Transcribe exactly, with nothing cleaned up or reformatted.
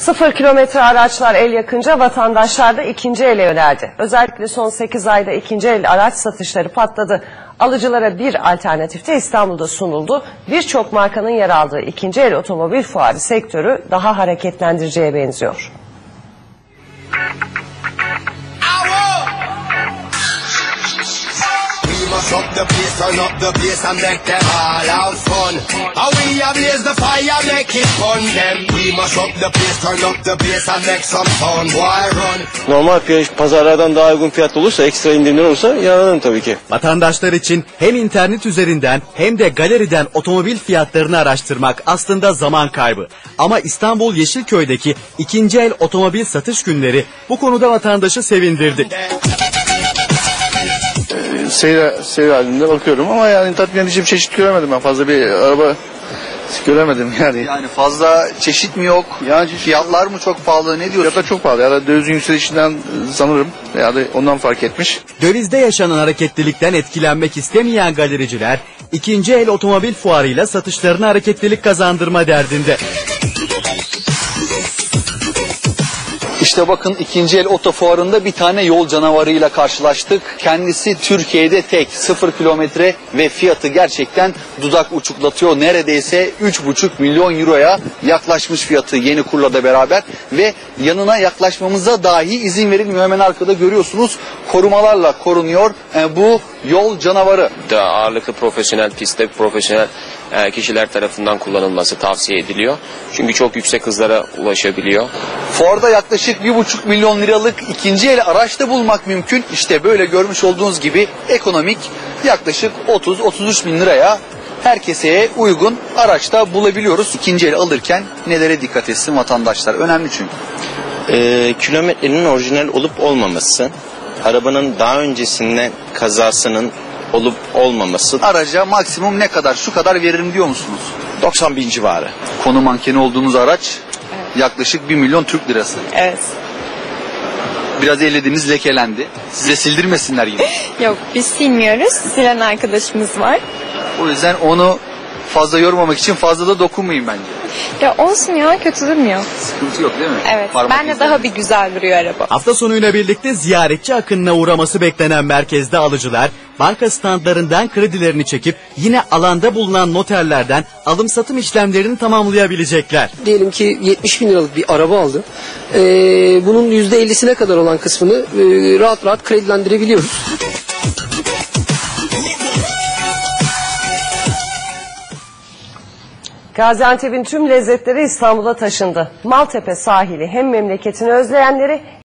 Sıfır kilometre araçlar el yakınca vatandaşlar da ikinci ele yöneldi. Özellikle son sekiz ayda ikinci el araç satışları patladı. Alıcılara bir alternatif de İstanbul'da sunuldu. Birçok markanın yer aldığı ikinci el otomobil fuarı sektörü daha hareketlendiriciye benziyor. Up the place, turn up the bass and make them all have fun. And we a blaze the fire, make it fun. Them we mash up the place, turn up the bass and make some fun. Why run? Normal fiyat, pazarlardan daha uygun fiyatlı olursa, ekstra indirimler olursa yararlanırım tabii ki. Vatandaşlar için hem internet üzerinden hem de galeriden otomobil fiyatlarını araştırmak aslında zaman kaybı. Ama İstanbul Yeşilköy'deki ikinci el otomobil satış günleri bu konuda vatandaşı sevindirdi. Seyir, seyir halinde bakıyorum ama yani tatmin edici bir çeşit göremedim ben. Fazla bir araba göremedim yani. Yani fazla çeşit mi yok? Yani fiyatlar mı çok pahalı? Ne diyorsun? Fiyatlar çok pahalı. Ya da dövizin yükselişinden sanırım. Ya da ondan fark etmiş. Dövizde yaşanan hareketlilikten etkilenmek istemeyen galericiler ikinci el otomobil fuarıyla satışlarına hareketlilik kazandırma derdinde. İşte bakın ikinci el oto fuarında bir tane yol canavarıyla karşılaştık. Kendisi Türkiye'de tek, sıfır kilometre ve fiyatı gerçekten dudak uçuklatıyor. Neredeyse üç buçuk milyon euroya yaklaşmış fiyatı yeni kurla da beraber. Ve yanına yaklaşmamıza dahi izin verilmiyor. Hemen arkada görüyorsunuz korumalarla korunuyor e, bu yol canavarı. Da ağırlıklı profesyonel pistte profesyonel e, kişiler tarafından kullanılması tavsiye ediliyor. Çünkü çok yüksek hızlara ulaşabiliyor. Fuarda yaklaşık bir buçuk milyon liralık ikinci el araç da bulmak mümkün. İşte böyle görmüş olduğunuz gibi ekonomik yaklaşık otuz otuz üç bin liraya herkese uygun araçta bulabiliyoruz. İkinci el alırken nelere dikkat etsin vatandaşlar? Önemli çünkü. Ee, kilometrenin orijinal olup olmaması, arabanın daha öncesinden kazasının olup olmaması. Araca maksimum ne kadar, şu kadar veririm diyor musunuz? doksan bin civarı. Konu mankeni olduğunuz araç yaklaşık bir milyon Türk lirası. Evet. Biraz ellediğiniz lekelendi. Size sildirmesinler yine. Yok, biz silmiyoruz. Silen arkadaşımız var. O yüzden onu fazla yormamak için fazla da dokunmayın bence. Ya olsun ya, kötü durmuyor. Sıkıntı yok değil mi? Evet. Parmak Ben de izleri. daha bir güzel duruyor araba. Hafta sonuyla birlikte ziyaretçi akınına uğraması beklenen merkezde alıcılar banka standlarından kredilerini çekip yine alanda bulunan noterlerden alım satım işlemlerini tamamlayabilecekler. Diyelim ki yetmiş bin liralık bir araba aldı. Ee, bunun yüzde ellisine kadar olan kısmını e, rahat rahat kredilendirebiliyoruz. Gaziantep'in tüm lezzetleri İstanbul'a taşındı. Maltepe sahili hem memleketini özleyenleri